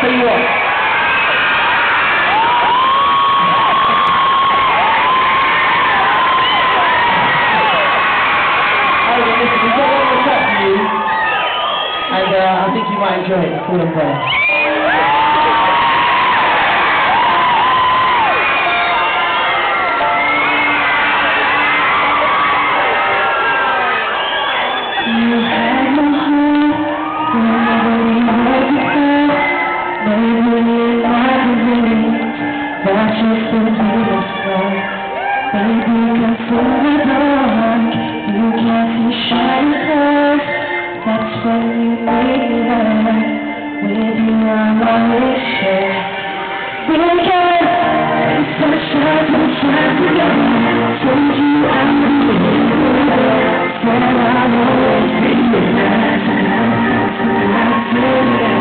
tell you what. Listen, we've got one more track for you, and I think you might enjoy it. It's called Umbrella. You had my heart, nobody had you there. Maybe it might be winning, that's just a little star. Baby, come through the door, you can't see shiny cars. That's when you need me there, with you I'm always sure. Because it's such a good time together, told you I'm the said I'll always be there.